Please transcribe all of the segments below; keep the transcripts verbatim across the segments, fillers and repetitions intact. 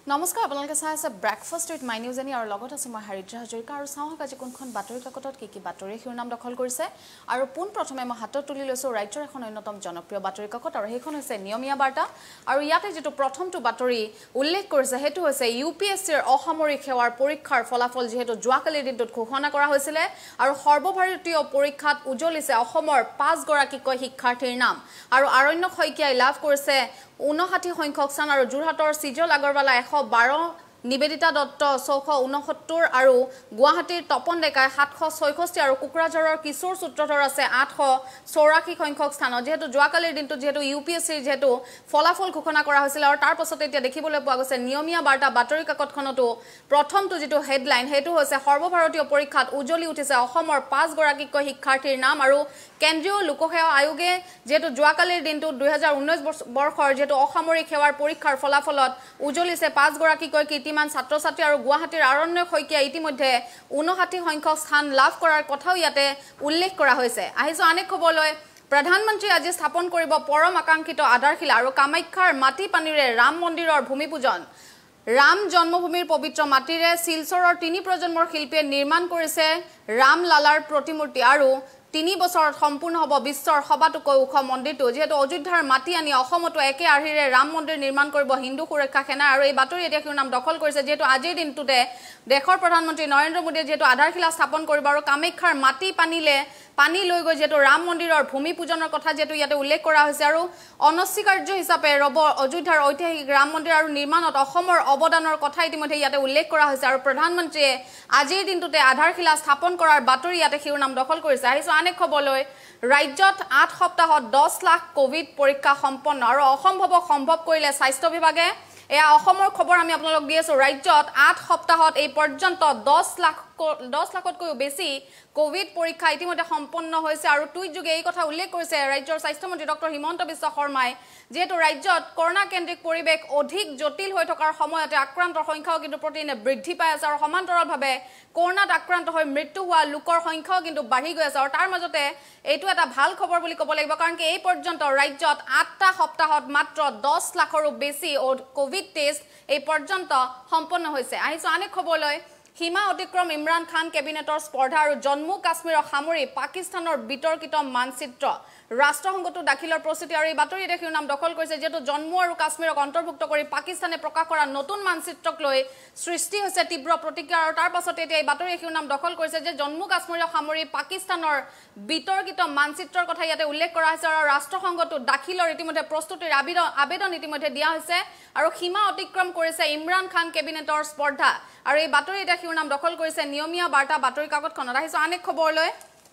নমস্কাৰ আপোনালোকে চাই আছে breakfast with my news any আৰু লগত আছে মই হাৰিদ্ৰা হাজৰিকা আৰু চাওঁক আজি কোনখন বাতৰি কাকতত কি কি বাতৰি শিৰোনাম দখল কৰিছে আৰু পোন প্ৰথমে মই হাতত তুলি লৈছোঁ ৰাজ্যৰ এখন অন্যতম জনপ্ৰিয় বাতৰি কাকত আৰু সেইখন হৈছে নিয়মীয়া বাৰ্তা আৰু ইয়াতে যেটো প্ৰথমটো বাতৰি উল্লেখ কৰিছে হেতু হৈছে ইউপিএছচিৰ অসামৰিক সেৱাৰ পৰীক্ষাৰ ফলাফল যেহেতু যোৱাকালিৰ দিনটোত ঘোষণা কৰা হৈছিল আৰু সৰ্বভাৰতীয় পৰীক্ষাত উজ্জ্বলিছে অসমৰ পাঁচ গৰাকীকৈ শিক্ষাৰ্থীৰ নাম আৰু আৰণ্যক শইকীয়াই লাভ কৰিছে ঊনষাঠি সংখ্যক স্থান আৰু যোৰহাটৰ সিজল আগৰৱালা এশ বাৰ নিবেদিতা দত্ত ছশ ঊনসত্তৰ আৰু গুৱাহাটীৰ তপন ডেকাই সাতশ ছয়ষষ্ঠি আৰু কুকুৰাঝাৰৰ কিশোৰ সূত্ৰধৰ আছে আঠশ চৌৰাশী সংখ্যক স্থানত যেহেতু যোৱাকালিৰ দিনটো যেহেতু ইউপিএছচিৰ যেহেতু ফলাফল ঘোষণা কৰা হৈছিল আৰু তাৰ পাছতে এতিয়া দেখিবলৈ পোৱা গৈছে নিয়মীয়া বাৰ্তা বাতৰি কাকতখনতো প্ৰথমটো যেটো হেডলাইন হেতু হৈছে সৰ্বভাৰতীয় পৰীক্ষাত উজ্জ্বলি উঠিছে অসমৰ পাঁচ গৰাকীকৈ শিক্ষাৰ্থীৰ নাম আৰু কেন্দ্ৰীয় লোকসেৱা আয়োগে যেহেতু যোৱাকালিৰ দিনটো দুই হাজাৰ ঊনৈশ বৰ্ষৰ যেহেতু অসামৰিক সেৱাৰ পৰীক্ষাৰ ফলাফলত উজ্জ্বলিছে পাঁচ গৰাকীকৈ কীৰ্তিমান ছাত্ৰ ছাত্ৰী আৰু গুৱাহাটীৰ আৰণ্যক শইকীয়া ইতিমধ্যে ঊনষাঠি সংখ্যক স্থান লাভ কৰাৰ কথাও ইয়াতে উল্লেখ কৰা হৈছে আহিছো আনেক খবৰলৈ প্ৰধানমন্ত্ৰী আজি স্থাপন কৰিব পৰম আকাংক্ষিত আধাৰশিলা আৰু কামাখ্যাৰ মাটি পানীৰে ৰাম মন্দিৰৰ ভূমি পূজন ৰাম জন্মভূমিৰ পবিত্ৰ মাটিৰে শিলচৰৰ তিনি প্ৰজন্মৰ শিল্পীয়ে নিৰ্মাণ কৰিছে ৰাম লালাৰ প্ৰতিমূৰ্তি আৰু তিনি বছৰত সম্পূৰ্ণ হ'ব বিশ্বৰ সবাতোকৈ ওখ মন্দিৰটো যেহেতু অযোধ্যাৰ মাটি আনি অসমতো একে আৰ্হিৰে ৰাম মন্দিৰ নিৰ্মাণ কৰিব হিন্দু সুৰক্ষা সেনা আৰু এই বাতৰি এতিয়া কিয় নাম দখল কৰিছে যেহেতু আজিৰ দিনটোতে দেশৰ প্ৰধানমন্ত্ৰী নৰেন্দ্ৰ মোদীয়ে যেহেতু আধাৰশিলা স্থাপন কৰিব আৰু কামাখ্যাৰ মাটি পানীলে পানী লৈ গৈ যেহেতু ৰাম মন্দিৰৰ ভূমি পূজনৰ কথা যেহেতু ইয়াতে উল্লেখ কৰা হৈছে আৰু অনস্বীকাৰ্য হিচাপে ৰব অযোধ্যাৰ ঐতিহাসিক ৰাম মন্দিৰ আৰু নিৰ্মাণত অসমৰ অৱদানৰ কথা ইতিমধ্যে ইয়াতে উল্লেখ কৰা হৈছে আৰু প্ৰধানমন্ত্ৰীয়ে আজিৰ দিনটোতে আধাৰশিলা স্থাপন কৰাৰ বাতৰি ইয়াতে শিৰোনাম দখল কৰিছে আহিছো আনেক খবৰলৈ ৰাজ্যত আঠ সপ্তাহত দহ লাখ কোভিড পৰীক্ষা সম্পন্ন আৰু অসম্ভৱক সম্ভৱ কৰিলে স্বাস্থ্য বিভাগে এয়া অসমৰ খবৰ আমি আপোনালোক দি আছো ৰাজ্যত আঠ সপ্তাহত এই পৰ্যন্ত দহ লাখ দহ লাখতকৈও বেছি কোভিড পৰীক্ষা ইতিমধ্যে সম্পন্ন হৈছে আৰু টুইট যোগে এই কথা উল্লেখ কৰিছে ৰাজ্যৰ স্বাস্থ্যমন্ত্ৰী ডক্টৰ হিমন্ত বিশ্ব শৰ্মাই যেহেতু ৰাজ্যত কৰোনা কেন্দ্ৰিক পৰিৱেশ অধিক জটিল হৈ থকাৰ সময়তে আক্ৰান্তৰ সংখ্যাও কিন্তু প্ৰতিদিনে বৃদ্ধি পাই আছে আৰু সমান্তৰালভাৱে কৰোনাত আক্ৰান্ত হৈ মৃত্যু হোৱা লোকৰ সংখ্যাও কিন্তু বাঢ়ি গৈ আছে আৰু তাৰ মাজতে এইটো এটা ভাল খবৰ বুলি ক'ব লাগিব কাৰণ কি এই পৰ্যন্ত ৰাজ্যত আঠটা সপ্তাহত মাত্ৰ দহ লাখৰো বেছি কোভিড টেষ্ট এই পৰ্যন্ত সম্পন্ন হৈছে আহিছো আনেক খবৰলৈ সীমা অতিক্ৰম ইমৰান খান কেবিনেটৰ স্পৰ্ধা আৰু জম্মু কাশ্মীৰক সামৰি পাকিস্তানৰ বিতৰ্কিত মানচিত্ৰ ৰাষ্ট্ৰসংঘটো দাখিলৰ প্ৰস্তুতি আৰু এই বাতৰি দেখিও নাম দখল কৰিছে যেটো জম্মু আৰু কাশ্মীৰক অন্তৰ্ভুক্ত কৰি পাকিস্তানে প্ৰকাশ কৰা নতুন মানচিত্ৰক লৈ সৃষ্টি হৈছে তীব্ৰ প্ৰতিক্ৰিয়া আৰু তাৰ পাছতে এতিয়া এই বাতৰি দেখিও নাম দখল কৰিছে যে জম্মু কাশ্মীৰক সামৰি পাকিস্তানৰ বিতৰ্কিত মানচিত্ৰৰ কথা ইয়াতে উল্লেখ কৰা হৈছে আৰু ৰাষ্ট্ৰসংঘটো দাখিলৰ ইতিমধ্যে প্ৰস্তুতিৰ আবেদন আবেদন ইতিমধ্যে দিয়া হৈছে আৰু সীমা অতিক্ৰম কৰিছে ইমৰান খান কেবিনেটৰ স্পৰ্ধা আৰু এই বাতৰি দেখিও নাম দখল কৰিছে নিয়মীয়া বাৰ্তা বাতৰি কাকতখনত আহিছো আনেক খবৰলৈ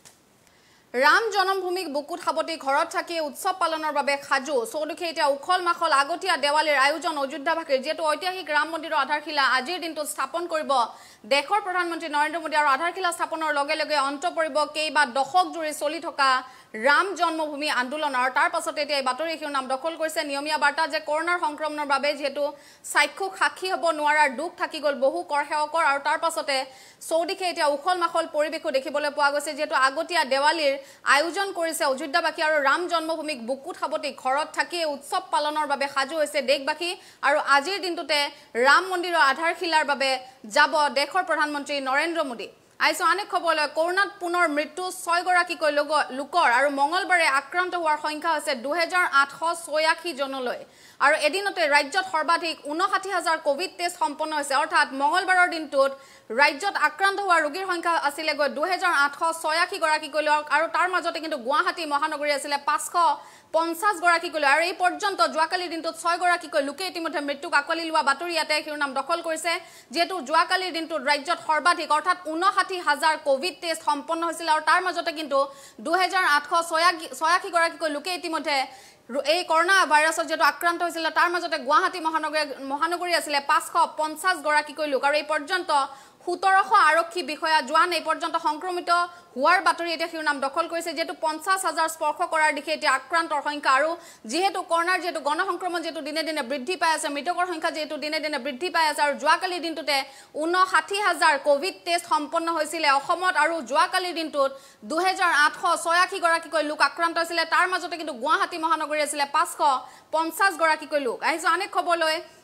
ৰাম জন্মভূমিক বুকুত সাবতি ঘৰত থাকি উৎসৱ পালনৰ বাবে সাজু চৌদিশে এতিয়া উখল মাখল আগতীয়া দেৱালীৰ আয়োজন অযোধ্যাবাসীৰ যেটো ঐতিহাসিক ৰাম মন্দিৰৰ আধাৰশিলা আজিৰ দিনটো স্থাপন কৰিব দেশৰ প্ৰধানমন্ত্ৰী নৰেন্দ্ৰ মোদী আৰু আধাৰশিলা স্থাপনৰ লগে লগে অন্ত পৰিব কেইবা দশক জুৰি চলি থকা ৰাম জন্মভূমি আন্দোলন আৰু তাৰ পাছতে এতিয়া এই বাতৰি শিৰোনাম নাম দখল কৰিছে নিয়মীয়া বাৰ্তা যে কৰোনাৰ সংক্ৰমণৰ বাবে যেহেতু সাক্ষী সাক্ষী হ'ব নোৱাৰাৰ দুখ থাকি গ'ল বহু কৰ সেৱকৰ আৰু তাৰ পাছতে চৌদিশে এতিয়া উখল মাখল পৰিৱেশো দেখিবলৈ পোৱা গৈছে যেহেতু আগতীয়া দেৱালীৰ আয়োজন কৰিছে অযোধ্যাবাসী আৰু ৰাম জন্মভূমিক বুকুত সাবতি ঘৰত থাকি উৎসৱ পালনৰ বাবে সাজু হৈছে দেশবাসী আৰু আজিৰ দিনটোতে ৰাম মন্দিৰৰ আধাৰশিলাৰ বাবে যাব দেশৰ প্ৰধানমন্ত্ৰী নৰেন্দ্ৰ মোদী আইছো আনেক খবৰলৈ কৰোনাত পুনৰ মৃত্যু ছয় গৰাকীকৈ লোকৰ আৰু মঙ্গলবাৰে আক্ৰান্ত হোৱাৰ সংখ্যা হৈছে দুহেজাৰ আঠশ ছয়াশী জনলৈ আৰু এদিনতে ৰাজ্যত সৰ্বাধিক ঊনষাঠি হাজাৰ কোভিড টেষ্ট সম্পন্ন হৈছে অৰ্থাৎ মঙ্গলবাৰৰ দিনটোত ৰাজ্যত আক্ৰান্ত হোৱা ৰোগীৰ সংখ্যা আছিল গৈ দুহেজাৰ আঠশ ছয়াশী গৰাকীকৈ আৰু তাৰ মাজতে কিন্তু গুৱাহাটী মহানগৰী আছিল পাঁচশ পঞ্চাশ গৰাকীকৈ আৰু এই পৰ্যন্ত যোৱাকালিৰ দিনটোত ছয় গৰাকীকৈ লোকে ইতিমধ্যে মৃত্যুক আঁকোৱালি লোৱা বাতৰি ইয়াতে শিৰোনাম দখল কৰিছে যেহেতু যোৱাকালিৰ দিনটোত ৰাজ্যত সৰ্বাধিক অৰ্থাৎ ঊনষাঠি হাজাৰ কোভিড টেষ্ট সম্পন্ন হৈছিল আৰু তাৰ মাজতে কিন্তু দুহেজাৰ আঠশ ছয়াশী গৰাকীকৈ লোকে ইতিমধ্যে এই কৰোনা ভাইৰাছত যেটো আক্ৰান্ত হৈছিল তাৰ মাজতে গুৱাহাটী মহানগৰী মহানগৰী আছিল পাঁচশ পঞ্চাশ গৰাকীকৈ লোক আৰু এই পৰ্যন্ত সোতৰশ আৰক্ষী বিষয়া জোৱান এই পৰ্যন্ত সংক্ৰমিত হোৱাৰ বাতৰি এতিয়া শিৰোনাম দখল কৰিছে যেটো পঞ্চাশ হাজাৰ স্পৰ্শ কৰাৰ দিশে এতিয়া আক্ৰান্তৰ সংখ্যা আৰু যেহেতু কৰোনাৰ যেটো গণসংক্ৰমণ যেটো দিনে দিনে বৃদ্ধি পাই আছে মৃতকৰ সংখ্যা যেটো দিনে দিনে বৃদ্ধি পাই আছে আৰু যোৱাকালিৰ দিনটোতে ঊনষাঠি হাজাৰ কোভিড টেষ্ট সম্পন্ন হৈছিল অসমত আৰু যোৱাকালিৰ দিনটোত দুহেজাৰ আঠশ ছয়াশী গৰাকীকৈ লোক আক্ৰান্ত হৈছিল তাৰ মাজতে কিন্তু গুৱাহাটী মহানগৰী আছিল পাঁচশ পঞ্চাশ গৰাকীকৈ লোক আহিছো আনেক খবৰলৈ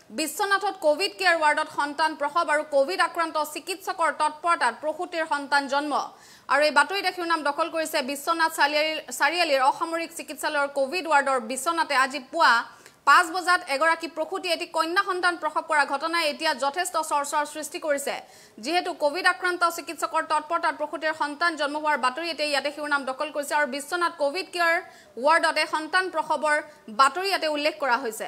বিশ্বনাথত কোভিড কেয়াৰ ৱাৰ্ডত সন্তান প্ৰসৱ আৰু কোভিড আক্ৰান্ত চিকিৎসকৰ তৎপৰতাত প্ৰসূতিৰ সন্তান জন্ম আৰু এই বাতৰি দেখি নাম দখল কৰিছে বিশ্বনাথ চাৰিআলিৰ অসামৰিক চিকিৎসালয়ৰ কোভিড ৱাৰ্ডৰ বিশ্বনাথে আজি পুৱা পাঁচ বজাত এগৰাকী প্ৰসূতি এটি কন্যা সন্তান প্ৰসৱ কৰা ঘটনাই এতিয়া যথেষ্ট চৰ্চাৰ সৃষ্টি কৰিছে যেহেতু কোভিড আক্ৰান্ত চিকিৎসকৰ তৎপৰতাত প্ৰসূতিৰ সন্তান জন্ম হোৱাৰ বাতৰি এতিয়া ইয়াতে শিৰোনাম দখল কৰিছে আৰু বিশ্বনাথ কোভিড কেয়াৰ ৱাৰ্ডতে সন্তান প্ৰসৱৰ বাতৰি ইয়াতে উল্লেখ কৰা হৈছে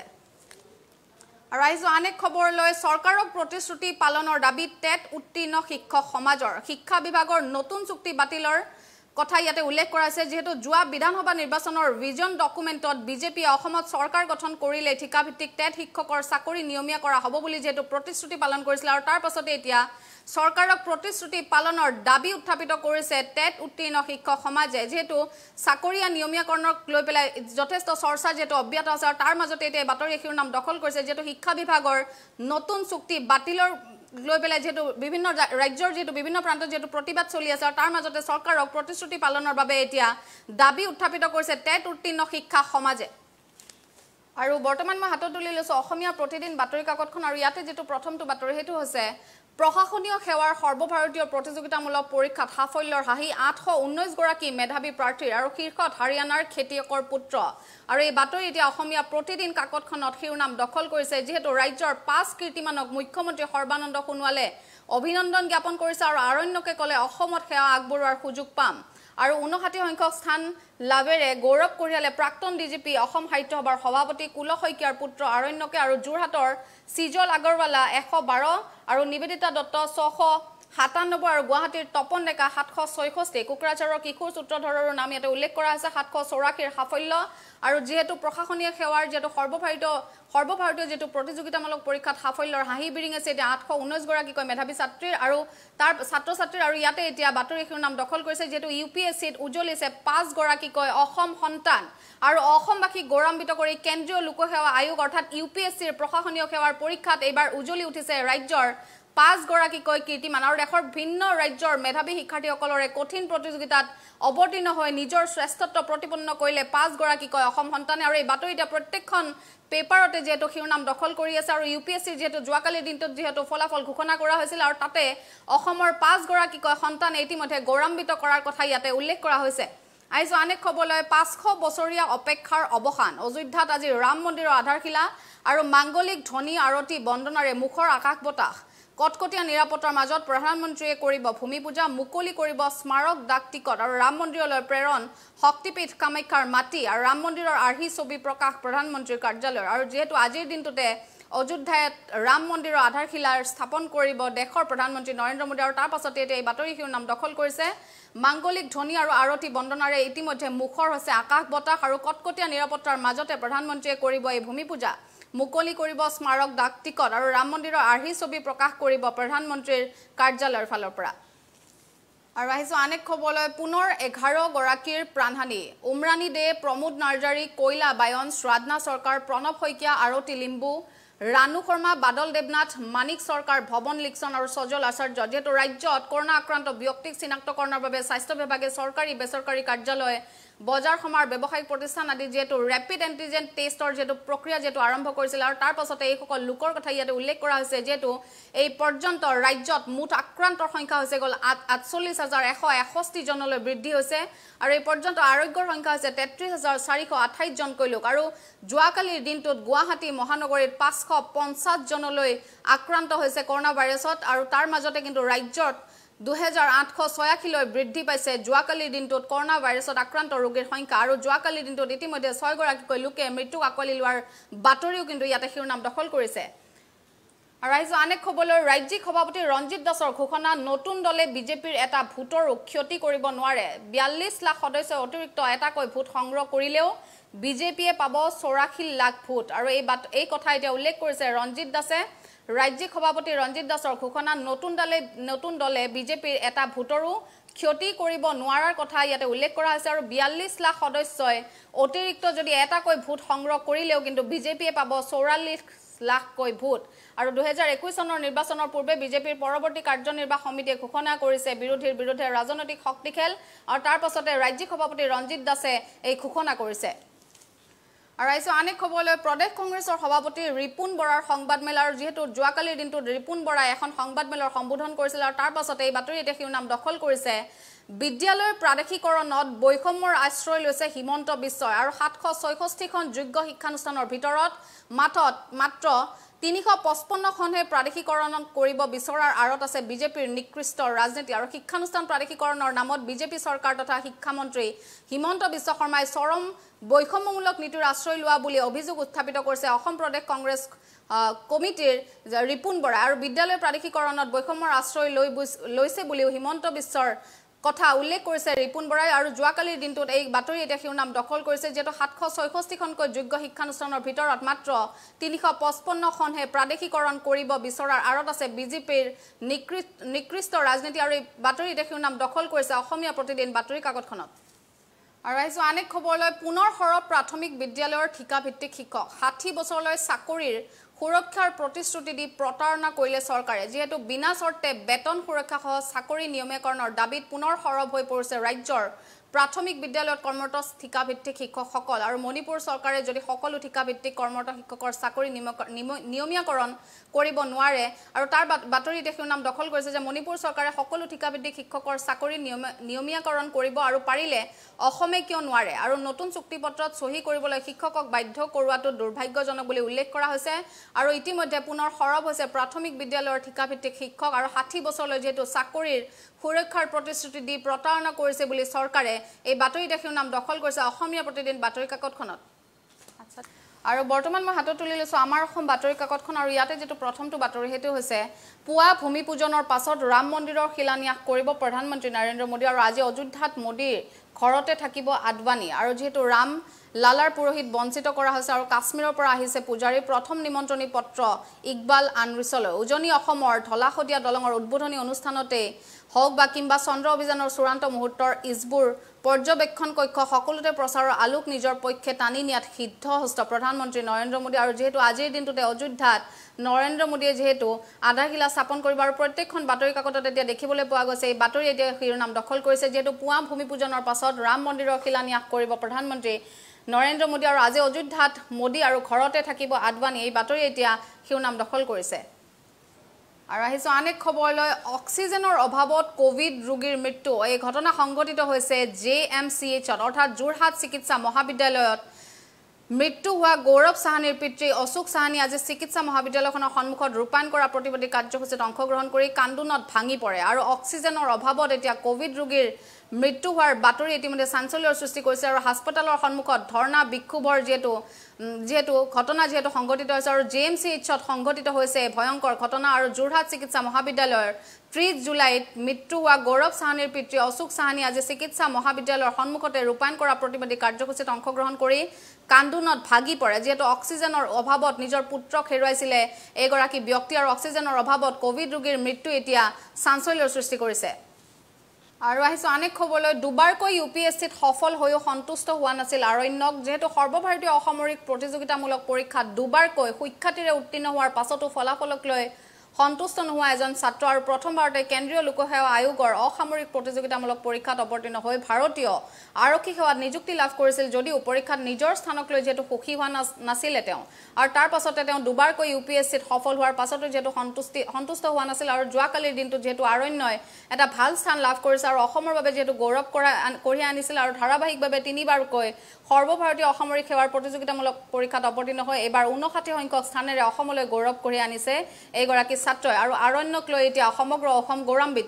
ৰাইজৰ আনেক খবৰলৈ চৰকাৰক প্ৰতিশ্ৰুতি পালনৰ দাবী টেট উত্তীৰ্ণ শিক্ষক সমাজৰ শিক্ষা বিভাগৰ নতুন চুক্তি বাতিলৰ কথা ইয়াতে উল্লেখ কৰা হৈছে যেহেতু যোৱা বিধানসভা নিৰ্বাচনৰ ভিজন ডকুমেণ্টত বিজেপিয়ে অসমত চৰকাৰ গঠন কৰিলে ঠিকাভিত্তিক টেট শিক্ষকৰ চাকৰি নিয়মীয়া কৰা হ'ব বুলি যেহেতু প্ৰতিশ্ৰুতি পালন কৰিছিল আৰু তাৰ পাছতে এতিয়া চৰকাৰক প্ৰতিশ্ৰুতি পালনৰ দাবী উত্থাপিত কৰিছে টেট উত্তীৰ্ণ শিক্ষক সমাজে যেহেতু চাকৰিয়া নিয়মীয়াকৰণক লৈ পেলাই যথেষ্ট চৰ্চা যেহেতু অব্যাহত আছে আৰু তাৰ মাজতে এতিয়া বাতৰি শিৰোনাম দখল কৰিছে যেহেতু শিক্ষা বিভাগৰ নতুন চুক্তি বাতিলৰ লৈ পেলাই যেহেতু বিভিন্ন ৰাজ্যৰ যেহেতু বিভিন্ন প্ৰান্তত যেহেতু প্ৰতিবাদ চলি আছে আৰু তাৰ মাজতে চৰকাৰক প্ৰতিশ্ৰুতি পালনৰ বাবে এতিয়া দাবী উত্থাপিত কৰিছে টেট উত্তীৰ্ণ শিক্ষা সমাজে আৰু বৰ্তমান মই হাতত তুলি লৈছো অসমীয়া প্ৰতিদিন বাতৰি কাকতখন আৰু ইয়াতে যেটো প্ৰথমটো বাতৰি হেতু হৈছে প্ৰশাসনীয় সেৱাৰ সৰ্বভাৰতীয় প্ৰতিযোগিতামূলক পৰীক্ষাত সাফল্যৰ হাঁহি আঠশ ঊনৈশ গৰাকী মেধাৱী প্ৰাৰ্থীৰ আৰু শীৰ্ষত হাৰিয়ানাৰ খেতিয়কৰ পুত্ৰ আৰু এই বাতৰি এতিয়া অসমীয়া প্ৰতিদিন কাকতখনত শিৰোনাম দখল কৰিছে যেহেতু ৰাজ্যৰ পাঁচ কীৰ্তিমানক মুখ্যমন্ত্ৰী সৰ্বানন্দ সোণোৱালে অভিনন্দন জ্ঞাপন কৰিছে আৰু আৰণ্যকে কলে অসমত সেৱা আগবঢ়োৱাৰ সুযোগ পাম আৰু ঊনষাঠি সংখ্যক স্থান লাভেৰে গৌৰৱ কঢ়িয়ালে প্ৰাক্তন ডিজিপি অসম সাহিত্য সভাৰ সভাপতি কুল শইকীয়াৰ পুত্ৰ আৰণ্যকে আৰু যোৰহাটৰ সিজল আগৰৱালা এশ বাৰ আৰু নিবেদিতা দত্ত ছশ সাতানব্বৈ আৰু গুৱাহাটীৰ তপন ডেকা সাতশ ছয়ষষ্ঠি কোকৰাঝাৰৰ কিশোৰ সূত্ৰধৰৰো নাম ইয়াতে উল্লেখ কৰা হৈছে সাতশ চৌৰাশীৰ সাফল্য আৰু যেহেতু প্ৰশাসনীয় সেৱাৰ যেহেতু সৰ্বভাৰতীয় সৰ্বভাৰতীয় যেহেতু প্ৰতিযোগিতামূলক পৰীক্ষাত সাফল্যৰ হাঁহি বিৰিং আছে এতিয়া আঠশ ঊনৈশ গৰাকীকৈ মেধাৱী ছাত্ৰীৰ আৰু তাৰ ছাত্ৰ ছাত্ৰীৰ আৰু ইয়াতে এতিয়া বাতৰি শিৰোনাম দখল কৰিছে যেহেতু ইউ পি এছ চিত উজ্জ্বলিছে পাঁচ গৰাকীকৈ অসম সন্তান আৰু অসমবাসীক গৌৰৱান্বিত কৰি কেন্দ্ৰীয় লোকসেৱা আয়োগ অৰ্থাৎ ইউ পি এছ চিৰ প্ৰশাসনীয় সেৱাৰ পৰীক্ষাত এইবাৰ উজ্জ্বলি উঠিছে ৰাজ্যৰ পাঁচ গৰাকীকৈ কীৰ্তিমান আৰু দেশৰ ভিন্ন ৰাজ্যৰ মেধাৱী শিক্ষাৰ্থীসকলৰে কঠিন প্ৰতিযোগিতাত অৱতীৰ্ণ হৈ নিজৰ শ্ৰেষ্ঠত্ব প্ৰতিপন্ন কৰিলে পাঁচ গৰাকীকৈ অসম সন্তানে আৰু এই বাতৰি এতিয়া প্ৰত্যেকখন পেপাৰতে যেহেতু শিৰোনাম দখল কৰি আছে আৰু ইউ পি এছ চিৰ যেহেতু যোৱাকালিৰ দিনটোত যেহেতু ফলাফল ঘোষণা কৰা হৈছিল আৰু তাতে অসমৰ পাঁচ গৰাকীকৈ সন্তান ইতিমধ্যে গৌৰৱান্বিত কৰাৰ কথা ইয়াতে উল্লেখ কৰা হৈছে আইজো আনেক খবৰলৈ পাঁচশ বছৰীয়া অপেক্ষাৰ অৱসান অযোধ্যাত আজি ৰাম মন্দিৰৰ আধাৰশিলা আৰু মাংগলিক ধ্বনি আৰতি বন্দনাৰে মুখৰ আকাশ বতাহ কটকটীয়া নিৰাপত্তাৰ মাজত প্ৰধানমন্ত্ৰীয়ে কৰিব ভূমি পূজা মুকলি কৰিব স্মাৰক ডাক টিকট আৰু ৰাম মন্দিৰলৈ প্ৰেৰণ শক্তিপীঠ কামাখ্যাৰ মাটি আৰু ৰাম মন্দিৰৰ আৰ্হি ছবি প্ৰকাশ প্ৰধানমন্ত্ৰীৰ কাৰ্যালয়ৰ আৰু যেহেতু আজিৰ দিনটোতে অযোধ্যাত ৰাম মন্দিৰৰ আধাৰশিলাৰ স্থাপন কৰিব দেশৰ প্ৰধানমন্ত্ৰী নৰেন্দ্ৰ মোদী আৰু তাৰ পাছতে এতিয়া এই বাতৰি শিৰোনাম দখল কৰিছে মাংগলিক ধ্বনি আৰু আৰতি বন্দনাৰে ইতিমধ্যে মুখৰ হৈছে আকাশ বতাহ আৰু কটকটীয়া নিৰাপত্তাৰ মাজতে প্ৰধানমন্ত্ৰীয়ে কৰিব এই ভূমি পূজা মুকলি কৰিব স্মাৰক ডাক টিকট আৰু ৰাম মন্দিৰৰ আৰ্হি ছবি প্ৰকাশ কৰিব প্ৰধানমন্ত্ৰীৰ কাৰ্যালয়ৰ ফালৰ পৰা আৰু আহিছো আনেক খবৰলৈ পুনৰ এঘাৰ গৰাকীৰ প্ৰাণহানি উমৰাণী দে প্ৰমোদ নাৰ্জাৰী কয়লা বায়ন শ্ৰাদ্ধনা চৰকাৰ প্ৰণৱ শইকীয়া আৰতি লিম্বু ৰানু শৰ্মা বাদল দেৱনাথ মানিক চৰকাৰ ভৱন লিকচন আৰু সজল আচাৰ্য যেহেতু ৰাজ্যত কৰোনা আক্ৰান্ত ব্যক্তিক চিনাক্তকৰণৰ বাবে স্বাস্থ্য বিভাগে চৰকাৰী বেচৰকাৰী কাৰ্যালয় বজাৰ সমাৰ ব্যৱসায়িক প্ৰতিষ্ঠান আদি যেহেতু ৰেপিড এন্টিজেন টেষ্টৰ যেহেতু প্ৰক্ৰিয়া যেহেতু আৰম্ভ কৰিছিল আৰু তাৰ পাছতে এইসকল লোকৰ কথা ইয়াতে উল্লেখ কৰা হৈছে যেহেতু এই পৰ্যন্ত ৰাজ্যত মুঠ আক্ৰান্তৰ সংখ্যা হৈছে গ'ল আঠচল্লিছ হাজাৰ এশ এষষ্ঠি জনলৈ বৃদ্ধি হৈছে আৰু এই পৰ্যন্ত আৰোগ্যৰ সংখ্যা হৈছে তেত্ৰিছ হাজাৰ চাৰিশ আঠাইছ জনকৈ লোক আৰু যোৱাকালিৰ দিনটোত গুৱাহাটী মহানগৰীত পাঁচশ পঞ্চাছ জনলৈ আক্ৰান্ত হৈছে কৰোনা ভাইৰাছত আৰু তাৰ মাজতে কিন্তু ৰাজ্যত দুহেজাৰ আঠশ ছয়াশীলৈ বৃদ্ধি পাইছে যোৱাকালিৰ দিনটোত কৰোনা ভাইৰাছত আক্ৰান্ত ৰোগীৰ সংখ্যা আৰু যোৱাকালিৰ দিনটোত ইতিমধ্যে ছয় গৰাকীকৈ লোকে মৃত্যুক আঁকোৱালি লোৱাৰ বাতৰিও কিন্তু ইয়াতে শিৰোনাম দখল কৰিছে আৰু ৰাইজৰ আনেক খবৰলৈ ৰাজ্যিক সভাপতি ৰঞ্জিত দাসৰ ঘোষণা নতুন দলে বিজেপিৰ এটা ভোটৰ ক্ষতি কৰিব নোৱাৰে বিয়াল্লিছ লাখ সদস্যই অতিৰিক্ত এটাকৈ ভোট সংগ্ৰহ কৰিলেও বিজেপিয়ে পাব চৌৰাশী লাখ ভোট আৰু এই এই কথা এতিয়া উল্লেখ কৰিছে ৰঞ্জিত দাসে ৰাজ্যিক সভাপতি ৰঞ্জিত দাসৰ ঘোষণা নতুন দলে নতুন দলে বিজেপিৰ এটা ভোটৰো ক্ষতি কৰিব নোৱাৰাৰ কথা ইয়াতে উল্লেখ কৰা হৈছে আৰু বিয়াল্লিছ লাখ সদস্যই অতিৰিক্ত যদি এটাকৈ ভোট সংগ্ৰহ কৰিলেও কিন্তু বিজেপিয়ে পাব চৌৰাল্লিছ লাখকৈ ভোট আৰু দুহেজাৰ একৈছ চনৰ নিৰ্বাচনৰ পূৰ্বে বিজেপিৰ পৰৱৰ্তী কাৰ্যনিৰ্বাহক সমিতিয়ে ঘোষণা কৰিছে বিৰোধীৰ বিৰুদ্ধে ৰাজনৈতিক শক্তি খেল আৰু তাৰ পাছতে ৰাজ্যিক সভাপতি ৰঞ্জিত দাসে এই ঘোষণা কৰিছে আৰু আইছো অনেক খবৰলৈ প্ৰদেশ কংগ্ৰেছৰ সভাপতি ৰিপুন বৰাৰ সংবাদমেল আৰু যেহেতু যোৱাকালিৰ দিনটোত ৰিপুন বৰাই এখন সংবাদমেলৰ সম্বোধন কৰিছিল আৰু তাৰ পাছতে এই বাতৰি এতিয়া শিৰোনাম দখল কৰিছে বিদ্যালয়ৰ প্ৰাদেশিকৰণত বৈষম্যৰ আশ্ৰয় লৈছে হিমন্ত বিশ্বই আৰু সাতশ ছয়ষষ্ঠি খন যোগ্য শিক্ষানুষ্ঠানৰ ভিতৰত মাথত মাত্ৰ তিনিশ পঁচপন্ন খনহে প্ৰাদেশিকৰণ কৰিব বিচৰাৰ আৰত আছে বিজেপিৰ নিকৃষ্ট ৰাজনীতি আৰু শিক্ষানুষ্ঠান প্ৰাদেশিকৰণৰ নামত বিজেপি চৰকাৰ তথা শিক্ষামন্ত্ৰী হিমন্ত বিশ্ব শৰ্মাই চৰম বৈষম্যমূলক নীতিৰ আশ্ৰয় লোৱা বুলি অভিযোগ উত্থাপিত কৰিছে অসম প্ৰদেশ কংগ্ৰেছ কমিটিৰ ৰিপুন বৰা আৰু বিদ্যালয় প্ৰাদেশিকৰণত বৈষম্যৰ আশ্ৰয় লৈ লৈছে বুলিও হিমন্ত বিশ্বৰ কথা উল্লেখ কৰিছে ৰিপুন বৰাই আৰু যোৱাকালিৰ দিনটোত এই বাতৰি এতিয়া শিৰোনাম দখল কৰিছে যেটো সাতশ ছয়ষষ্ঠি খনকৈ যোগ্য শিক্ষানুষ্ঠানৰ ভিতৰত মাত্ৰ তিনিশ পঁচপন্ন খনহে প্ৰাদেশিকৰণ কৰিব বিচৰাৰ আৰত আছে বিজেপিৰ নিকৃষ্ট ৰাজনীতি আৰু এই বাতৰি এতিয়া শিৰোনাম দখল কৰিছে অসমীয়া প্ৰতিদিন বাতৰি কাকতখনত আৰু আইছো অনেক খবৰলৈ পুনৰ সৰব প্ৰাথমিক বিদ্যালয়ৰ ঠিকা ভিত্তিক শিক্ষক ষাঠি বছৰলৈ চাকৰিৰ সুৰক্ষাৰ প্ৰতিশ্ৰুতি দি প্ৰতাৰণা কৰিলে চৰকাৰে যেহেতু বিনা চৰ্তে বেতন সুৰক্ষা সহ চাকৰি নিয়মীকৰণৰ দাবীত পুনৰ সৰব হৈ পৰিছে ৰাজ্যৰ প্ৰাথমিক বিদ্যালয়ত কৰ্মৰত ঠিকা ভিত্তিক শিক্ষকসকল আৰু মণিপুৰ চৰকাৰে যদি সকলো ঠিকা ভিত্তিক কৰ্মৰত শিক্ষকৰ চাকৰি নিয়মীকৰণ কৰিব নোৱাৰে আৰু তাৰ বাতৰি দেখি নাম দখল কৰিছে যে মণিপুৰ চৰকাৰে সকলো ঠিকা ভিত্তিক শিক্ষকৰ চাকৰি নিয়মীকৰণ কৰিব আৰু পাৰিলে অসমে কিয় নোৱাৰে আৰু নতুন চুক্তিপত্ৰত সহি কৰিবলৈ শিক্ষকক বাধ্য কৰোৱাটো দুৰ্ভাগ্যজনক বুলি উল্লেখ কৰা হৈছে আৰু ইতিমধ্যে পুনৰ সৰব হৈছে প্ৰাথমিক বিদ্যালয়ৰ ঠিকা ভিত্তিক শিক্ষক আৰু ষাঠি বছৰলৈ যেহেতু চাকৰিৰ সুৰক্ষাৰ প্ৰতিশ্ৰুতি দি প্ৰতাৰণা কৰিছে বুলি চৰকাৰে এই বাতৰি দেখি নাম দখল কৰিছে অসমীয়া প্ৰতিদিন বাতৰি কাকতখনত আচ্ছা আৰু বৰ্তমান মই হাতত তুলি লৈছো আমাৰ অসম বাতৰি কাকতখন আৰু ইয়াতে যেটো প্ৰথমটো বাতৰি হেতু হৈছে পুৱা ভূমি পূজনৰ পাছত ৰাম মন্দিৰৰ শিলান্যাস কৰিব প্ৰধানমন্ত্ৰী নৰেন্দ্ৰ মোদী আৰু আজি অযোধ্যাত মোদীৰ ঘৰতে থাকিব আদবানী আৰু যেহেতু ৰাম লালাৰ পুৰোহিত বঞ্চিত কৰা হৈছে আৰু কাশ্মীৰৰ পৰা আহিছে পূজাৰী প্ৰথম নিমন্ত্ৰণী পত্ৰ ইকবাল আনৰিছলৈ উজনি অসমৰ ধলাখদিয়া দলঙৰ উদ্বোধনী অনুষ্ঠানতে হওক বা কিংবা চন্দ্ৰ অভিযানৰ চূড়ান্ত মুহূৰ্তৰ ইজবুৰ পৰ্যবেক্ষণ কক্ষ সকলোতে প্ৰচাৰৰ আলোক নিজৰ পক্ষে টানি নিয়াত সিদ্ধ হস্ত প্ৰধানমন্ত্ৰী নৰেন্দ্ৰ মোদী আৰু যেহেতু আজিৰ দিনটোতে অযোধ্যাত নৰেন্দ্ৰ মোদীয়ে যেহেতু আধাৰশিলা স্থাপন কৰিব আৰু প্ৰত্যেকখন বাতৰি কাকতত এতিয়া দেখিবলৈ পোৱা গৈছে এই বাতৰি এতিয়া শিৰোনাম দখল কৰিছে যেহেতু পুৱা ভূমি পূজনৰ পাছত ৰাম মন্দিৰৰ শিলান্যাস কৰিব প্ৰধানমন্ত্ৰী নৰেন্দ্ৰ মোদী আৰু আজি অযোধ্যাত মোদী আৰু ঘৰতে থাকিব আদবানী এই বাতৰি এতিয়া শিৰোনাম দখল কৰিছে আৰু আহিছো অনেক খবৰলৈ অক্সিজেনৰ অভাৱত কোভিড ৰোগীৰ মৃত্যু এই ঘটনা সংঘটিত হৈছে জে এম চি এইচত অৰ্থাৎ যোৰহাট চিকিৎসা মহাবিদ্যালয়ত মৃত্যু হোৱা গৌৰৱ সাহানীৰ পিতৃ অশোক সাহানী আজি চিকিৎসা মহাবিদ্যালয়খনৰ সন্মুখত ৰূপায়ণ কৰা প্ৰতিবাদী কাৰ্যসূচীত অংশগ্ৰহণ কৰি কান্দোনত ভাঙি পৰে আৰু অক্সিজেনৰ অভাৱত এতিয়া কোভিড ৰোগীৰ মৃত্যু হোৱাৰ বাতৰি ইতিমধ্যে চাঞ্চল্যৰ সৃষ্টি কৰিছে আৰু হাস্পতালৰ সন্মুখত ধৰ্ণা বিক্ষোভৰ যেটো যেটো ঘটনা যেটো সংঘটিত হৈছে আৰু জে এম চি এইচত সংঘটিত হৈছে ভয়ংকৰ ঘটনা আৰু যোৰহাট চিকিৎসা মহাবিদ্যালয়ৰ ত্ৰিশ জুলাইত মৃত্যু হোৱা গৌৰৱ সাহানীৰ পিতৃ অশোক সাহানী আজি চিকিৎসা মহাবিদ্যালয়ৰ সন্মুখতে ৰূপায়ণ কৰা প্ৰতিবাদী কাৰ্যসূচীত অংশগ্ৰহণ কৰি কান্দোনত ভাগি পৰে যেটো অক্সিজেনৰ অভাৱত নিজৰ পুত্ৰক হেৰুৱাইছিলে এগৰাকী ব্যক্তি আৰু অক্সিজেনৰ অভাৱত কোভিড ৰোগীৰ মৃত্যু এতিয়া চাঞ্চল্যৰ সৃষ্টি কৰিছে আৰু আহিছো অনেক খবৰলৈ দুবাৰকৈ ইউপিএসসিত সফল হৈও সন্তুষ্ট হোৱা নাছিল আৰণ্যক যেহেতু সৰ্বভাৰতীয় অসামৰিক প্ৰতিযোগিতামূলক পৰীক্ষাত দুবাৰকৈ সুখ্যাতিৰে উত্তীৰ্ণ হোৱাৰ পাছতো ফলাফলক লৈ সন্তুষ্ট নোহোৱা এজন ছাত্ৰ আৰু প্ৰথমবাৰতে কেন্দ্ৰীয় লোকসেৱা আয়োগৰ অসামৰিক প্ৰতিযোগিতামূলক পৰীক্ষাত অৱতীৰ্ণ হৈ ভাৰতীয় আৰক্ষী সেৱাত নিযুক্তি লাভ কৰিছিল যদিও পৰীক্ষাত নিজৰ স্থানক লৈ যেটো সুখী হোৱা নাছিল তেওঁ আৰু তাৰ পাছতে তেওঁ দুবাৰকৈ ইউপিএসসিত সফল হোৱাৰ পাছতো যেটো সন্তুষ্টি সন্তুষ্ট হোৱা নাছিল আৰু যোৱাকালিৰ দিনটো যেটো আৰণ্যই এটা ভাল স্থান লাভ কৰিছে আৰু অসমৰ বাবে যেটো গৌৰৱ কৰা কঢ়িয়াই আনিছিল আৰু ধাৰাবাহিকভাৱে তিনিবাৰকৈ সৰ্বভাৰতীয় অসামৰিক সেৱাৰ প্ৰতিযোগিতামূলক পৰীক্ষাত অৱতীৰ্ণ হৈ এবাৰ ঊনষাঠি সংখ্যক স্থানেৰে অসমলৈ গৌৰৱ কঢ়িয়াই আনিছে এইগৰাকী ছাত্ৰই আৰু আৰণ্যক লৈ এতিয়া সমগ্ৰ অসম গৌৰৱান্বিত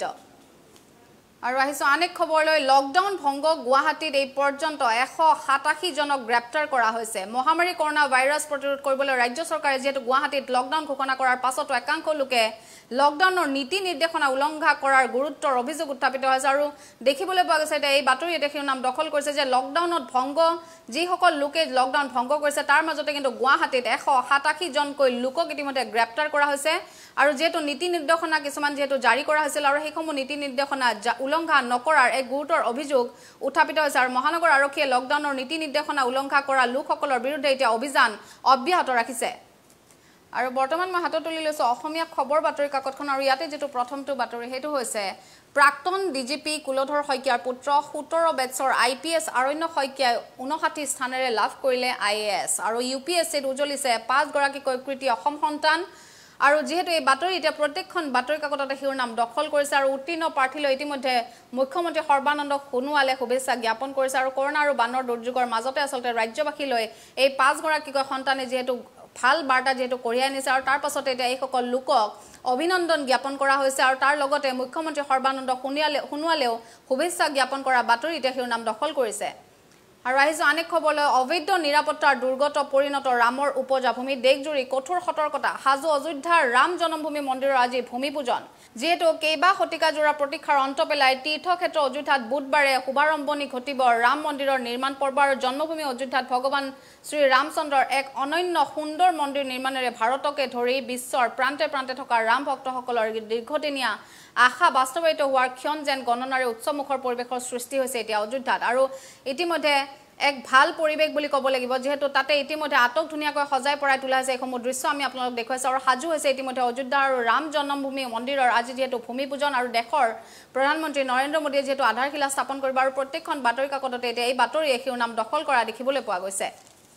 আৰু আহিছো অনেক খবৰলৈ লকডাউন ভংগ গুৱাহাটীত এই পৰ্যন্ত এশ সাতাশী জনক গ্ৰেপ্তাৰ কৰা হৈছে মহামাৰী কৰোনা ভাইৰাছ প্ৰতিৰোধ কৰিবলৈ ৰাজ্য চৰকাৰে যেহেতু গুৱাহাটীত লকডাউন ঘোষণা কৰাৰ পাছতো একাংশ লোকে লকডাউনৰ নীতি নিৰ্দেশনা উলংঘা কৰাৰ গুৰুত্বৰ অভিযোগ উত্থাপিত হৈছে আৰু দেখিবলৈ পোৱা গৈছে যে এই বাতৰি দেখি নাম দখল কৰিছে যে লকডাউনত ভংগ যিসকল লোকে লকডাউন ভংগ কৰিছে তাৰ মাজতে কিন্তু গুৱাহাটীত এশ সাতাশী জনকৈ লোকক ইতিমধ্যে গ্ৰেপ্তাৰ কৰা হৈছে আৰু যেহেতু নীতি নিৰ্দেশনা কিছুমান যেহেতু জাৰি কৰা হৈছিল আৰু সেইসমূহ নীতি নিৰ্দেশনা উলংঘা নকৰাৰ এক গুৰুতৰ অভিযোগ উত্থাপিত হৈছে আৰু মহানগৰ আৰক্ষীয়ে লকডাউনৰ নীতি নিৰ্দেশনা উলংঘা কৰা লোকসকলৰ বিৰুদ্ধে এতিয়া অভিযান অব্যাহত ৰাখিছে আৰু বৰ্তমান মই হাতত তুলি লৈছো অসমীয়া খবৰ বাতৰি কাকতখন আৰু ইয়াতে যেটো প্ৰথমটো বাতৰি হেতু হৈছে প্ৰাক্তন ডিজিপি কুলধৰ শইকীয়াৰ পুত্ৰ সোতৰ বেটছৰ আইপিএছ আৰণ্য শইকীয়াই ঊনষাঠি স্থানেৰে লাভ কৰিলে আইএএছ আৰু ইউপিএছচিত উজলিছে পাঁচ গৰাকী কৈকৃতি অসম সন্তান আৰু যেহেতু এই বাতৰি এটা প্ৰত্যেকখন বাতৰি কাকততে শিৰোনাম দখল কৰিছে আৰু উত্তীৰ্ণ প্ৰাৰ্থীলৈ ইতিমধ্যে মুখ্যমন্ত্ৰী সৰ্বানন্দ সোণোৱালে শুভেচ্ছা জ্ঞাপন কৰিছে আৰু কৰোনা আৰু বানৰ দুৰ্যোগৰ মাজতে আসলতে ৰাজ্যবাসীলৈ এই পাঁচ গৰাকী সন্তানে যেহেতু ভাল বাৰ্তা যেহেতু কঢ়িয়াই আনিছে আৰু তাৰ পাছতে এতিয়া এই সকল লোকক অভিনন্দন জ্ঞাপন কৰা হৈছে আৰু তাৰ লগতে মুখ্যমন্ত্ৰী সৰ্বানন্দ সোণোৱালেও শুভেচ্ছা জ্ঞাপন কৰা বাতৰি এতিয়া শিৰোনাম দখল কৰিছে আৰু আহিছো অনেক খবৰলৈ অবৈধ নিৰাপত্তাৰ দুৰ্গত পৰিণত ৰামৰ উপজাভূমি দেশজুৰি কঠোৰ সতৰ্কতা হাজো অযোধ্যাৰ ৰাম জন্মভূমি মন্দিৰৰ আজি ভূমি পূজন যেহেতু কেইবা শতিকা জোৰা প্ৰতীক্ষাৰ অন্ত পেলাই তীৰ্থক্ষেত্ৰ অযোধ্যাত বুধবাৰে শুভাৰম্ভণি ঘটিব ৰাম মন্দিৰৰ নিৰ্মাণ পৰ্ব আৰু জন্মভূমি অযোধ্যাত ভগৱান শ্ৰী ৰামচন্দ্ৰৰ এক অনন্য সুন্দৰ মন্দিৰ নিৰ্মাণেৰে ভাৰতকে ধৰি বিশ্বৰ প্ৰান্তে প্ৰান্তে থকা ৰাম ভক্তসকলৰ দীৰ্ঘদিনীয়া আশা বাস্তৱায়িত হোৱাৰ ক্ষণ যেন গণনাৰে উৎসৱমুখৰ পৰিৱেশৰ সৃষ্টি হৈছে এতিয়া অযোধ্যাত আৰু ইতিমধ্যে এক ভাল পৰিৱেশ বুলি ক'ব লাগিব যেহেতু তাতে ইতিমধ্যে আটক ধুনীয়াকৈ সজাই পৰাই তোলা হৈছে এইসমূহ দৃশ্য আমি আপোনালোক দেখুৱাইছো আৰু সাজু হৈছে ইতিমধ্যে অযোধ্যা আৰু ৰাম জন্মভূমি মন্দিৰৰ আজি যেহেতু ভূমি পূজন আৰু দেশৰ প্ৰধানমন্ত্ৰী নৰেন্দ্ৰ মোদীয়ে যেহেতু আধাৰশিলা স্থাপন কৰিব আৰু প্ৰত্যেকখন বাতৰি কাকততে এতিয়া এই বাতৰিয়ে শিৰোনাম দখল কৰা দেখিবলৈ পোৱা গৈছে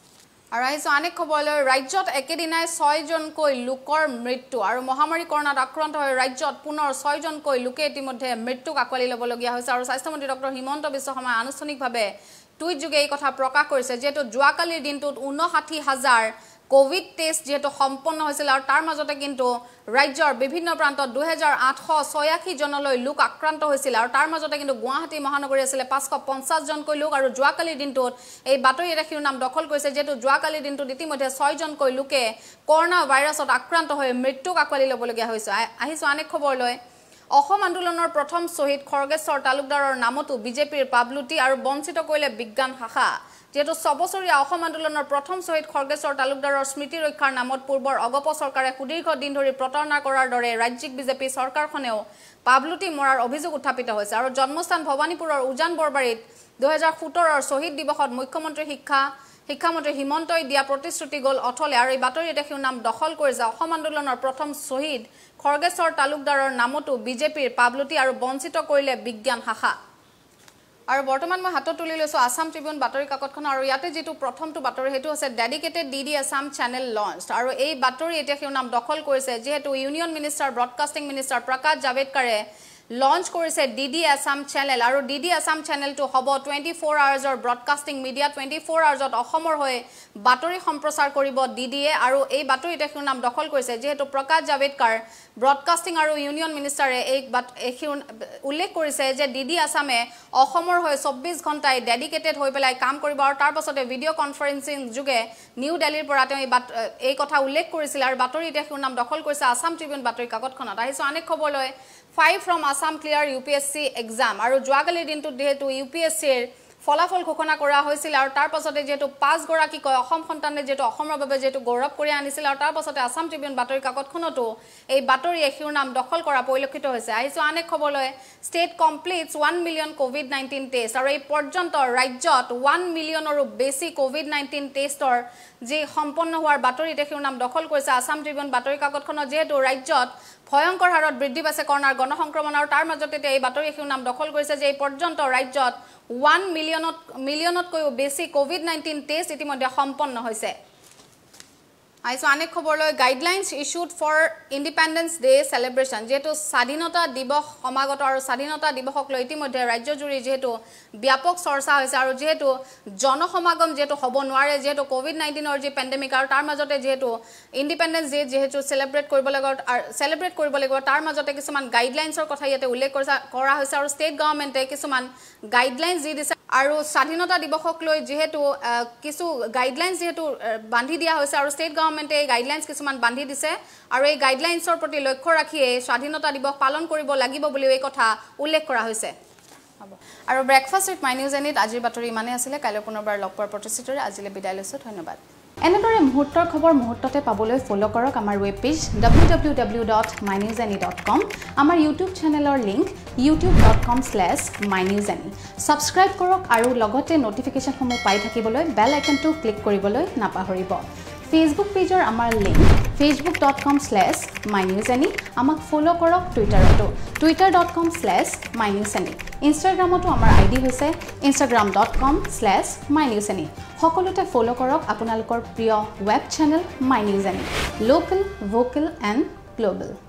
আৰু আহিছো অনেক খবৰলৈ ৰাজ্যত একেদিনাই ছয়জনকৈ লোকৰ মৃত্যু আৰু মহামাৰী কৰোনাত আক্ৰান্ত হৈ ৰাজ্যত পুনৰ ছয়জনকৈ লোকে ইতিমধ্যে মৃত্যুক আঁকোৱালি ল'বলগীয়া হৈছে আৰু স্বাস্থ্যমন্ত্ৰী ডক্টৰ হিমন্ত বিশ্ব শৰ্মাই আনুষ্ঠানিকভাৱে টুইট যোগে এই কথা প্ৰকাশ কৰিছে যেহেতু যোৱাকালিৰ দিনটোত ঊনষাঠি হাজাৰ কোভিড টেষ্ট যেহেতু সম্পন্ন হৈছিল আৰু তাৰ মাজতে কিন্তু ৰাজ্যৰ বিভিন্ন প্ৰান্তত দুই হাজাৰ আঠশ ছয়াশী জনলৈ লোক আক্ৰান্ত হৈছিল আৰু তাৰ মাজতে কিন্তু গুৱাহাটী মহানগৰী আছিল পাঁচশ পঞ্চাছ জনকৈ লোক আৰু যোৱাকালিৰ দিনটোত এই বাতৰি এটা শিৰোনাম দখল কৰিছে যেহেতু যোৱাকালিৰ দিনটোত ইতিমধ্যে ছয়জনকৈ লোকে কৰোনা ভাইৰাছত আক্ৰান্ত হৈ মৃত্যুক আঁকোৱালি ল'বলগীয়া হৈছে আহিছো অনেক খবৰলৈ অসম আন্দোলনৰ প্ৰথম শহীদ খৰ্গেশ্বৰ তালুকদাৰৰ নামতো বিজেপিৰ পাবলুটি আৰু বঞ্চিত কৰিলে বিজ্ঞান শাখা যেহেতু ছবছৰীয়া অসম আন্দোলনৰ প্ৰথম শহীদ খৰ্গেশ্বৰ তালুকদাৰৰ স্মৃতি ৰক্ষাৰ নামত পূৰ্বৰ অগপ চৰকাৰে সুদীৰ্ঘ দিন ধৰি প্ৰতাৰণা কৰাৰ দৰে ৰাজ্যিক বিজেপি চৰকাৰখনেও পাবলুটি মৰাৰ অভিযোগ উত্থাপিত হৈছে আৰু জন্মস্থান ভৱানীপুৰৰ উজান বৰবাৰীত দুই হাজাৰ সোতৰৰ শহীদ দিৱসত মুখ্যমন্ত্ৰী শিক্ষা শিক্ষামন্ত্ৰী হিমন্তই দিয়া প্ৰতিশ্ৰুতি গ'ল অথলে আৰু এই বাতৰি এটা শিৰোনাম দখল কৰিছে অসম আন্দোলনৰ প্ৰথম শহীদ খৰ্গেশ্বৰ তালুকদাৰৰ নামতো বিজেপিৰ পাবলুটি আৰু বঞ্চিত কৰিলে বিজ্ঞান শাখা আৰু বৰ্তমান মই হাতত তুলি লৈছো আসাম ট্ৰিবিউন বাতৰি কাকতখন আৰু ইয়াতে যেটো প্ৰথমটো বাতৰি হেতু আছে dedicated DD Assam channel launched আৰু এই বাতৰি এতিয়া শিৰোনাম দখল কৰিছে যেহেতু union minister broadcasting minister Prakash জাভেদকাৰে লঞ্চ কৰিছে ডিডি আসাম চেনেল আৰু ডিডি আসাম চেনেলটো হ'ব টুৱেণ্টি ফ'ৰ আৱাৰ্ছৰ ব্ৰডকাষ্টিং মিডিয়া টুৱেণ্টি ফ'ৰ আৱাৰ্ছত অসমৰ হৈ বাতৰি সম্প্ৰচাৰ কৰিব ডিডিয়ে আৰু এই বাতৰি এটা শিৰোনাম দখল কৰিছে যেহেতু প্ৰকাশ জাভেদকাৰ ব্ৰডকাষ্টিং আৰু ইউনিয়ন মিনিষ্টাৰে এই উল্লেখ কৰিছে যে ডিডি আসামে অসমৰ হৈ চৌব্বিছ ঘণ্টাই ডেডিকেটেড হৈ পেলাই কাম কৰিব আৰু তাৰ পাছতে ভিডিঅ' কনফাৰেন্সিং যোগে নিউ দিল্লীৰ পৰা তেওঁ এই কথা উল্লেখ কৰিছিল আৰু বাতৰি এটা শিৰোনাম দখল কৰিছে আসাম ট্ৰিবিউন বাতৰি কাকতখনত আহিছো অনেক খবৰলৈ Five from Assam clear U P S C exam আৰু যোৱাকালিৰ দিনটোত যেহেতু ইউ পি এছ চিৰ ফলাফল ঘোষণা কৰা হৈছিল আৰু তাৰ পাছতে যেহেতু পাঁচ গৰাকী কয় অসম সন্তানে যেহেতু অসমৰ বাবে যেহেতু গৌৰৱ কৰি আনিছিল আৰু তাৰ পাছতে আসাম ট্ৰিবিউন বাতৰি কাকতখনতো এই বাতৰিয়ে শিৰোনাম দখল কৰা পৰিলক্ষিত হৈছে আহিছো আন এক খবৰলৈ state completes one million COVID nineteen test আৰু এই পৰ্যন্ত ৰাজ্যত ওৱান মিলিয়নৰো বেছি কোভিড নাইনটিন টেষ্টৰ যি সম্পন্ন হোৱাৰ বাতৰিতে শিৰোনাম দখল কৰিছে আসাম ট্ৰিবিউন বাতৰি কাকতখনত যেহেতু ৰাজ্যত ভয়ংকৰ হাৰত বৃদ্ধি পাইছে কৰোনাৰ গণসংক্ৰমণ আৰু তাৰ মাজতে এই বাতৰি শিৰোনাম দখল কৰিছে যে এই পৰ্যন্ত ৰাজ্যত ওৱান মিলিয়নত মিলিয়নতকৈও বেছি কোভিড নাইনটিন টেষ্ট ইতিমধ্যে সম্পন্ন হৈছে আইছো অনেক খবৰলৈ guidelines issued for Independence Day celebration যেহেতু স্বাধীনতা দিৱস সমাগত আৰু স্বাধীনতা দিৱসক লৈ ইতিমধ্যে ৰাজ্যজুৰি যেহেতু ব্যাপক চৰ্চা হৈছে আৰু যেহেতু জনসমাগম যেহেতু হ'ব নোৱাৰে যেহেতু কোভিড নাইনটিনৰ যি পেণ্ডেমিক আৰু তাৰ মাজতে যেহেতু ইণ্ডিপেণ্ডেন্স ডে যেহেতু সেলিব্ৰেট কৰিব লাগিব সেলিব্ৰেট কৰিব লাগিব তাৰ মাজতে কিছুমান গাইডলাইন্সৰ কথা ইয়াতে উল্লেখ কৰা হৈছে আৰু ষ্টেট গভৰ্ণমেণ্টে কিছুমান গাইডলাইন্স দি দিছে আৰু স্বাধীনতা দিৱসক লৈ যেহেতু কিছু গাইডলাইন্স যেহেতু বান্ধি দিয়া হৈছে আৰু ষ্টেট গভৰ্ণমেণ্টে এই গাইডলাইন্স কিছুমান বান্ধি দিছে আৰু এই গাইডলাইন্সৰ প্ৰতি লক্ষ্য ৰাখিয়ে স্বাধীনতা দিৱস পালন কৰিব লাগিব বুলি এই কথা উল্লেখ কৰা হৈছে আৰু ব্ৰেকফাষ্ট উইথ মাই নিউজ এনিত আজিৰ বাতৰি ইমানে আছিলে কাইলৈ পুনৰবাৰ লগ পোৱাৰ প্ৰতিশ্ৰুতিৰে আজিলৈ বিদায় লৈছো ধন্যবাদ এনেদৰে মুহূৰ্তৰ খবৰ মুহূৰ্ততে পাবলৈ ফলো কৰক আমাৰ web page W W W dot my news any dot com আমাৰ ইউটিউব চেনেলৰ link YouTube dot com slash my news any subscribe কৰক আৰু লগতে নটিফিকেশনসমূহ পাই থাকিবলৈ বেল আইকনটো ক্লিক কৰিবলৈ নাপাহৰিব ফেচবুক পেজৰ আমাৰ link facebook dot com slash my news any আমাক ফলো কৰক টুইটাৰতো twitter dot com slash my news any ইনষ্টাগ্ৰামতো আমাৰ আইডি হৈছে instagram dot com slash my news any সকলোতে ফলো কৰক আপোনালোকৰ প্ৰিয় web channel my news any local vocal and global